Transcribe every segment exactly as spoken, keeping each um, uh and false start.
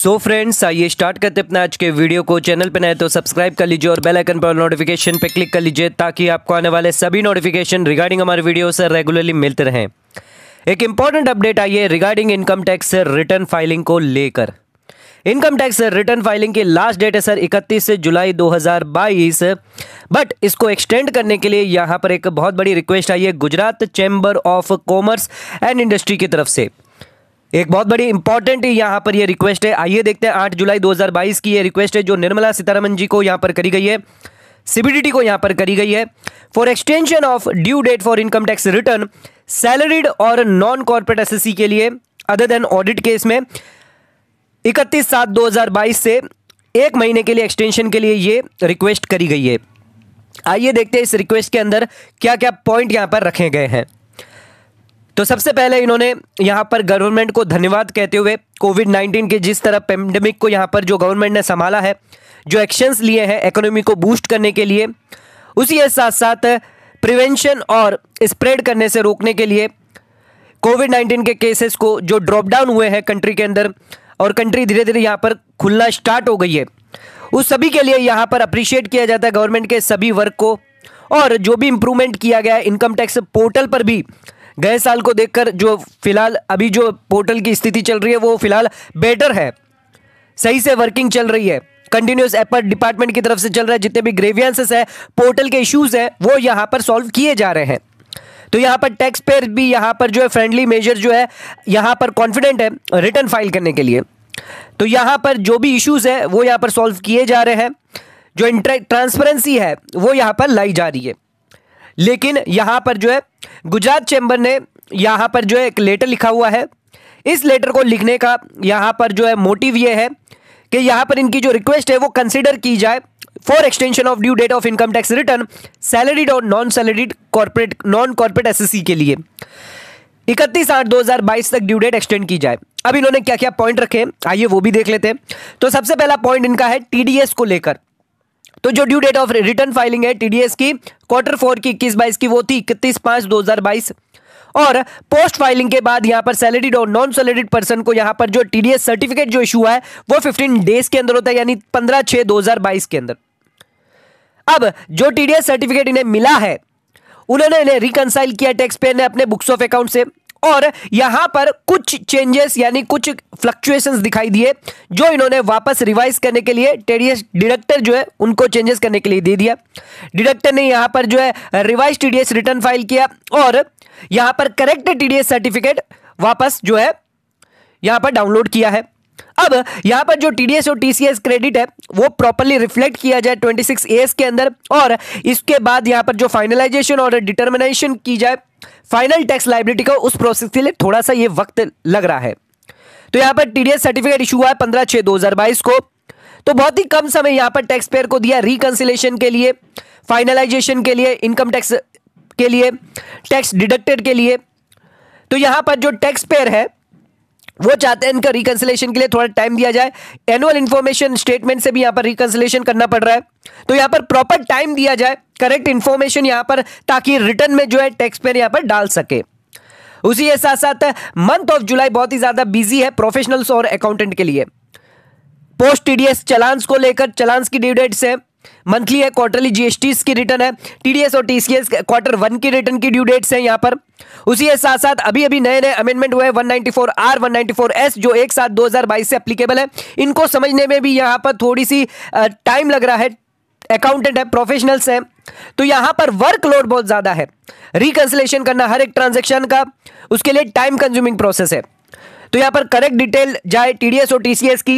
So friends, आइए start करते अपना आज के वीडियो को। चैनल पर नए तो सब्सक्राइब कर लीजिए और बेल आइकन पर नोटिफिकेशन पे क्लिक कर लीजिए ताकि आपको आने वाले सभी नोटिफिकेशन रिगार्डिंग हमारे वीडियो से रेगुलरली मिलते रहें। एक इंपॉर्टेंट अपडेट आई है regarding income tax return filing को लेकर। इनकम टैक्स रिटर्न फाइलिंग की लास्ट डेट है सर इकतीस जुलाई दो हज़ार बाईस, बट इसको एक्सटेंड करने के लिए यहाँ पर एक बहुत बड़ी रिक्वेस्ट आई है Gujarat chamber of commerce and industry की तरफ से। एक बहुत बड़ी इंपॉर्टेंट यहाँ पर ये रिक्वेस्ट है। आइए देखते हैं आठ जुलाई दो हज़ार बाईस की ये रिक्वेस्ट है जो निर्मला सीतारमन जी को यहाँ पर करी गई है, सीबीडीटी को यहाँ पर करी गई है। For extension of due date for income tax return salaried और नॉन कॉर्पोरेट एसएससी के लिए अदर देन ऑडिट केस में इकतीस सात दो हज़ार बाईस से एक महीने के लिए एक्सटेंशन के लिए ये रिक्वेस्ट करी गई है। आइए देखते हैं इस रिक्वेस्ट के अंदर क्या क्या पॉइंट यहाँ पर रखे गए हैं। तो सबसे पहले इन्होंने यहाँ पर गवर्नमेंट को धन्यवाद कहते हुए कोविड नाइन्टीन के जिस तरह पेंडेमिक को यहाँ पर जो गवर्नमेंट ने संभाला है, जो एक्शंस लिए हैं इकोनॉमी को बूस्ट करने के लिए, उसी के साथ साथ प्रिवेंशन और स्प्रेड करने से रोकने के लिए कोविड नाइन्टीन के केसेस को जो ड्रॉप डाउन हुए हैं कंट्री के अंदर और कंट्री धीरे धीरे यहाँ पर खुलना स्टार्ट हो गई है, उस सभी के लिए यहाँ पर अप्रिशिएट किया जाता है गवर्नमेंट के सभी वर्क को। और जो भी इंप्रूवमेंट किया गया है इनकम टैक्स पोर्टल पर भी गए साल को देखकर जो फिलहाल अभी जो पोर्टल की स्थिति चल रही है वो फिलहाल बेटर है, सही से वर्किंग चल रही है, कंटिन्यूस एफर्ट डिपार्टमेंट की तरफ से चल रहा है। जितने भी ग्रेवियंसेस है, पोर्टल के इश्यूज है, वो यहाँ पर सॉल्व किए जा रहे हैं। तो यहाँ पर टैक्स पेयर भी यहाँ पर जो है फ्रेंडली मेजर जो है यहाँ पर कॉन्फिडेंट है रिटर्न फाइल करने के लिए। तो यहाँ पर जो भी इश्यूज है वो यहाँ पर सॉल्व किए जा रहे हैं, जो ट्रांसपेरेंसी है वो यहाँ पर लाई जा रही है। लेकिन यहाँ पर जो है गुजरात चैम्बर ने यहाँ पर जो है एक लेटर लिखा हुआ है। इस लेटर को लिखने का यहाँ पर जो है मोटिव ये है कि यहाँ पर इनकी जो रिक्वेस्ट है वो कंसिडर की जाए for extension of due date of income tax return salaried और non salaried corporate non corporate SSC के लिए इकतीस आठ दो हज़ार बाईस तक ड्यू डेट एक्सटेंड की जाए। अब इन्होंने क्या क्या पॉइंट रखे आइए वो भी देख लेते हैं। तो सबसे पहला पॉइंट इनका है टीडीएस को लेकर। तो जो due date of return filing है टीडीएस की क्वार्टर फोर की इक्कीस बाईस की वो थी इकतीस पाँच दो हज़ार बाईस और पोस्ट फाइलिंग के बाद यहां पर सैलरीड और नॉन सैलरीड पर्सन को यहां पर जो टीडीएस सर्टिफिकेट जो इशू है वो पंद्रह डेज के अंदर होता है, यानी पंद्रह छह दो हज़ार बाईस के अंदर। अब जो टीडीएस सर्टिफिकेट इन्हें मिला है उन्होंने इन्हें रिकंसाइल किया टैक्स पेयर ने अपने बुक्स ऑफ अकाउंट से और यहां पर कुछ चेंजेस यानी कुछ फ्लक्चुएशंस दिखाई दिए जो इन्होंने वापस रिवाइज करने के लिए टीडीएस डिडक्टर जो है उनको चेंजेस करने के लिए दे दिया। डिडक्टर ने यहां पर जो है रिवाइज टीडीएस रिटर्न फाइल किया और यहां पर करेक्ट टीडीएस सर्टिफिकेट वापस जो है यहां पर डाउनलोड किया है। अब यहां पर जो टीडीएस और टीसीएस क्रेडिट है वो प्रॉपर्ली रिफ्लेक्ट किया जाए छब्बीस एस के अंदर और इसके बाद यहां पर जो फाइनलाइजेशन और डिटर्मिनेशन की जाए फाइनल टैक्स लायबिलिटी का, उस प्रोसेस के लिए थोड़ा सा ये वक्त लग रहा है। तो यहां पर टीडीएस सर्टिफिकेट इशू हुआ है पंद्रह छह दो हज़ार बाईस को। तो बहुत ही कम समय यहां पर टैक्स पेयर को दिया रिकंसिलेशन के लिए, फाइनलाइजेशन के लिए, इनकम टैक्स के लिए, टैक्स डिडक्टेड के लिए। तो यहां पर जो टैक्स पेयर है वो चाहते हैं इनका रिकंसिलेशन के लिए थोड़ा टाइम दिया जाए। एनुअल इंफॉर्मेशन स्टेटमेंट से भी यहां पर रिकंसिलेशन करना पड़ रहा है, तो यहां पर प्रॉपर टाइम दिया जाए, करेक्ट इंफॉर्मेशन यहां पर, ताकि रिटर्न में जो है टैक्स पेयर यहां पर डाल सके। उसी के साथ साथ मंथ ऑफ जुलाई बहुत ही ज्यादा बिजी है प्रोफेशनल्स और अकाउंटेंट के लिए। पोस्ट टीडीएस चलान्स को लेकर चलान्स की ड्यू डेट्स है, मंथली है, क्वार्टरली जीएसटी की रिटर्न है, टीडीएस और टीसीएस क्वार्टर वन की रिटर्न की ड्यू डेट्स हैं यहां पर। उसी के साथ साथ अभी अभी नए नए अमेंडमेंट हुए one ninety four R one ninety four S जो एक साथ दो हज़ार बाईस से एप्लीकेबल है। इनको समझने में भी यहां पर थोड़ी सी टाइम लग रहा है, अकाउंटेंट है, प्रोफेशनल्स हैं, तो यहां पर वर्कलोड बहुत ज्यादा है, रिकंसिलेशन करना हर एक ट्रांजेक्शन का, उसके लिए टाइम कंज्यूमिंग प्रोसेस है। तो यहां पर करेक्ट डिटेल जाए टीडीएस और टीसीएस की।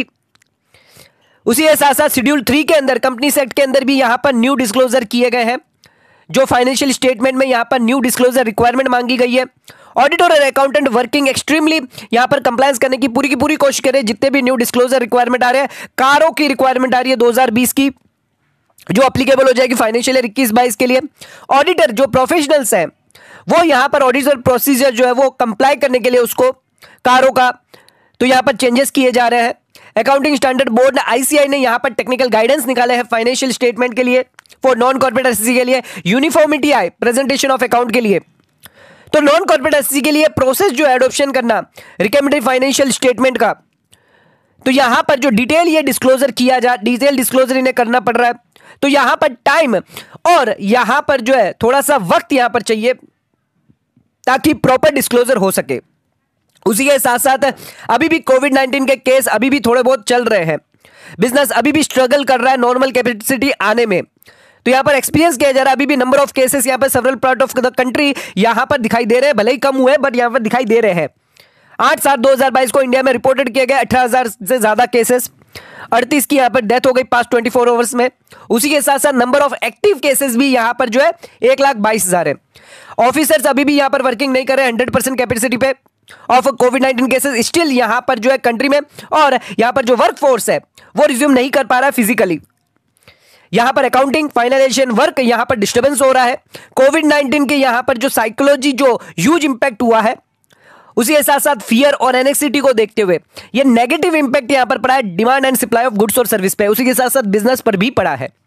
उसी के साथ साथ शेड्यूल थ्री के अंदर कंपनी एक्ट के अंदर भी यहां पर न्यू डिस्क्लोजर किए गए हैं, जो फाइनेंशियल स्टेटमेंट में यहां पर न्यू डिस्क्लोजर रिक्वायरमेंट मांगी गई है। ऑडिटर और अकाउंटेंट वर्किंग एक्सट्रीमली यहां पर कंप्लायंस करने की पूरी की पूरी कोशिश करें। जितने भी न्यू डिस्क्लोजर रिक्वायरमेंट आ रहे हैं, कारों की रिक्वायरमेंट आ रही है दो हज़ार बीस की जो अप्लीकेबल हो जाएगी फाइनेंशियल ईयर इक्कीस बाईस के लिए। ऑडिटर जो प्रोफेशनल्स हैं वो यहां पर ऑडिटर प्रोसीजर जो है वो कंप्लाई करने के लिए उसको कारों का, तो यहां पर चेंजेस किए जा रहे हैं। अकाउंटिंग स्टैंडर्ड बोर्ड आईसीआई ने यहां पर टेक्निकल गाइडेंस निकाले हैं फाइनेंशियल स्टेटमेंट के लिए, फॉर नॉन कॉर्पोरेट एसएससी के लिए यूनिफॉर्मिटी आए प्रेजेंटेशन ऑफ अकाउंट के लिए। तो नॉन कॉर्पोरेट एसएससी के लिए प्रोसेस जो एडॉप्शन करना रिकमेंडेड फाइनेंशियल स्टेटमेंट का, तो यहां पर जो डिटेल ये डिस्क्लोजर किया जा डिटेल डिस्क्लोजर इन्हें करना पड़ रहा है, तो यहां पर टाइम और यहां पर जो है थोड़ा सा वक्त यहां पर चाहिए ताकि प्रॉपर डिस्क्लोजर हो सके। उसी के साथ साथ अभी भी कोविड नाइनटीन के केस अभी भी थोड़े बहुत चल रहे हैं, बिजनेस अभी भी स्ट्रगल कर रहा है नॉर्मल कैपेसिटी आने में। तो यहां पर एक्सपीरियंस किया जा रहा है, अभी भी नंबर ऑफ केसेस यहां पर several part of the country यहां पर दिखाई दे रहे हैं, भले ही कम हुए बट यहां पर दिखाई दे रहे हैं। आठ सात दो हजार बाईस को इंडिया में रिपोर्टेड किए गए अठारह हजार से ज्यादा केसेस, अड़तीस की यहां पर डेथ हो गई पास्ट ट्वेंटी फोर आवर्स में। उसी के साथ साथ नंबर ऑफ एक्टिव केसेस भी यहां पर जो है एक लाख बाईस हजार है। ऑफिसर्स अभी भी यहां पर वर्किंग नहीं कर रहे हंड्रेड परसेंट कैपेसिटी पे of covid nineteen cases still यहां पर जो है कंट्री में, और यहां पर जो वर्क फोर्स है वो रिज्यूम नहीं कर पा रहा है फिजिकली। यहां पर अकाउंटिंग फाइनलाइजेशन वर्क यहां पर डिस्टर्बेंस हो रहा है। कोविड नाइनटीन के यहां पर जो साइकोलॉजी जो ह्यूज इंपैक्ट हुआ है, उसी के साथ साथ फियर और एनेक्सिटी को देखते हुए ये नेगेटिव इंपैक्ट यहां पर पड़ा है demand and supply of goods और सर्विस पे, उसी के साथ साथ बिजनेस पर भी पड़ा है।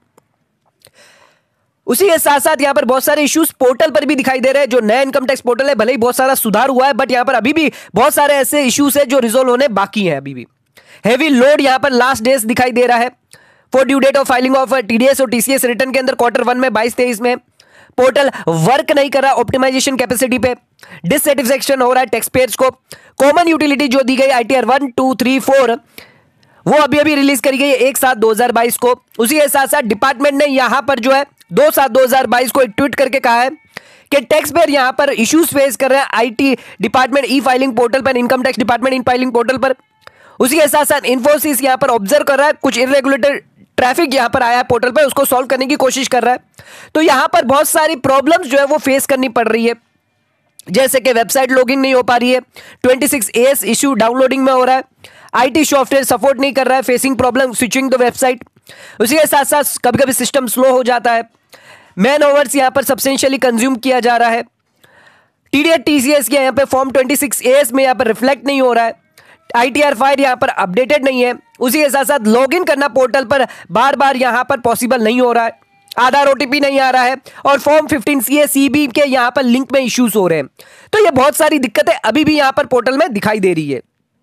उसी के साथ साथ यहां पर बहुत सारे इश्यूज पोर्टल पर भी दिखाई दे रहे हैं। जो नया इनकम टैक्स पोर्टल है भले ही बहुत सारा सुधार हुआ है बट यहां पर अभी भी बहुत सारे ऐसे इश्यूज है जो रिजोल्व होने बाकी है। अभी भी हेवी लोड यहां पर लास्ट डेज दिखाई दे रहा है for due date of filing of TDS और टीसीएस रिटर्न के अंदर क्वार्टर वन में बाईस तेईस में। पोर्टल वर्क नहीं कर रहा ऑप्टिमाइजेशन कैपेसिटी पे, डिससेटिस्फेक्शन हो रहा है टैक्स पेयर्स को। कॉमन यूटिलिटी जो दी गई ITR one two three four वो अभी अभी रिलीज करी गई है एक सात दो हजार बाईस को। उसी के साथ साथ डिपार्टमेंट ने यहां पर जो है दो सात दो हजार बाईस को एक ट्वीट करके कहा है कि टैक्स पेयर यहां पर इश्यूज फेस कर रहे हैं IT department e filing portal पर, income tax department in filing portal पर। उसी के साथ साथ इन्फोसिस यहां पर ऑब्जर्व कर रहा है कुछ इरेगुलेटर ट्रैफिक यहां पर आया है पोर्टल पर, उसको सॉल्व करने की कोशिश कर रहा है। तो यहां पर बहुत सारी प्रॉब्लम्स जो है वो फेस करनी पड़ रही है, जैसे कि वेबसाइट लॉगिन नहीं हो पा रही है, twenty six A S issue downloading में हो रहा है, आईटी सॉफ्टवेयर सपोर्ट नहीं कर रहा है, facing problem switching the website. उसी के साथ साथ कभी कभी सिस्टम स्लो हो जाता है, मैन ओवर्स यहां पर सब्सटेंशियली कंज्यूम किया जा रहा है, टीडीएस टीसीएस के यहां पे form twenty six A S में यहां पर रिफ्लेक्ट नहीं हो रहा है, आईटीआर फाइल यहां पर अपडेटेड नहीं है। उसी के साथ साथ लॉगिन करना पोर्टल पर बार बार यहां पर पॉसिबल नहीं हो रहा है, आधार ओटीपी नहीं आ रहा है, और फॉर्म फिफ्टीन सी सीबी के यहां पर लिंक में इश्यूज हो रहे हैं। तो ये बहुत सारी दिक्कतें अभी भी यहां पर पोर्टल में दिखाई दे रही है।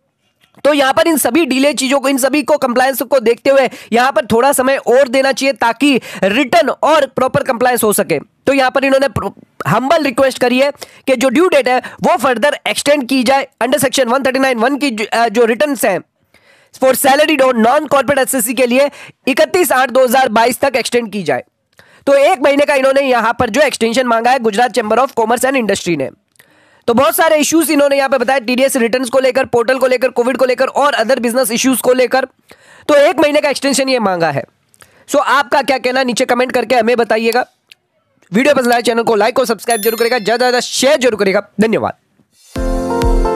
तो यहां पर इन सभी डिले चीजों को, इन सभी को कंप्लायंस को देखते हुए यहां पर थोड़ा समय और देना चाहिए ताकि रिटर्न और प्रॉपर कंप्लायंस हो सके। तो यहां पर इन्होंने हम्बल रिक्वेस्ट करी है कि जो ड्यू डेट है वो फर्दर एक्सटेंड की जाए under section one thirty nine one की जो रिटर्न्स हैं फॉर सैलरीड और नॉन कॉर्पोरेट एसएससी के लिए इकतीस आठ दो हजार बाईस तक एक्सटेंड की जाए। तो एक महीने का इन्होंने यहां पर जो एक्सटेंशन मांगा है Gujarat chamber of commerce and industry ने। तो बहुत सारे इश्यूज इन्होंने यहां पे बताया टीडीएस रिटर्न्स को लेकर, पोर्टल को लेकर, कोविड को लेकर और अदर बिजनेस इश्यूज को लेकर। तो एक महीने का एक्सटेंशन ये मांगा है। सो आपका क्या कहना नीचे कमेंट करके हमें बताइएगा। वीडियो पसंद आए चैनल को लाइक और सब्सक्राइब जरूर करेगा, ज्यादा ज्यादा शेयर जरूर करेगा। धन्यवाद।